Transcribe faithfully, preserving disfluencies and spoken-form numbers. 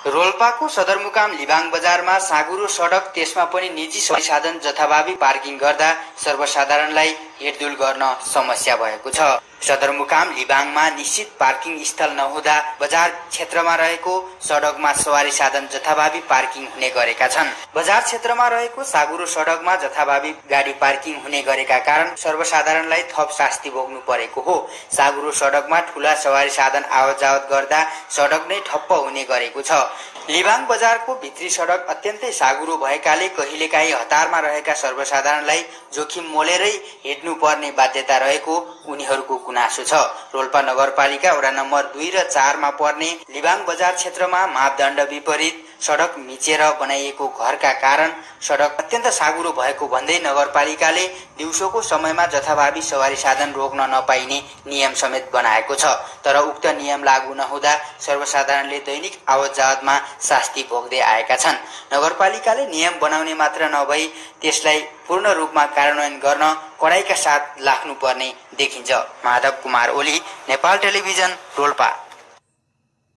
रोल्पाको सदरमुकाम लिबाङ बजारमा साँगुरो सडक त्यसमा पनि निजी सवारी साधन जथाभावी पार्किङ गर्दा सर्वसाधारणलाई हिँडडुल गर्न समस्या भएको छ। सदरमुकाम लिबाङमा निश्चित पार्किङ स्थल नहुँदा बजार क्षेत्रमा रहेको सडकमा सवारी साधन जथाभावी पार्किङ हुने गरेका छन्। बजार क्षेत्रमा रहेको साँगुरो सडकमा जथाभावी गाडी पार्किङ हुने गरेका कारण सर्वसाधारणलाई थप शास्ति भोग्नु परेको हो। साँगुरो सडकमा ठूला सवारी साधन आवत जावत गर्दा सडक नै ठप्प हुने गरेको छ। लिबाङ बजारको भित्री सडक अत्यन्तै साँगुरो भएकाले कहिलेकाहीँ हतारमा रहेका सर्वसाधारणलाई जोखिम मोलेरै हिँड्नु पर्ने बाध्यता रहेको उनीहरूको गुनासो छ। रोल्पा नगरपालिका वडा नम्बर दुई र चारमा पर्ने लिबाङ बजार क्षेत्रमा मापदण्ड विपरीत सडक मिचेर बनाइएको घरका कारण सडक अत्यन्त साँगुरो भएको भन्दै नगरपालिकाले दिउँसोको समयमा जथाभावी सवारी साधन रोक्न नपाइने नियम समेत बनाएको छ। तर उक्त नियम लागू नहुँदा सर्वसाधारणले दैनिक आवत जावतमा शास्ति भोग्दै आएका छन्। नगरपालिकाले नियम बनाउने मात्र नभई त्यसलाई पूर्ण रूपमा कार्यान्वयन गर्न कडाइका साथ लाग्नुपर्ने देखिन्छ। माधव कुमार ओली, नेपाल टेलिभिजन, रोल्पा।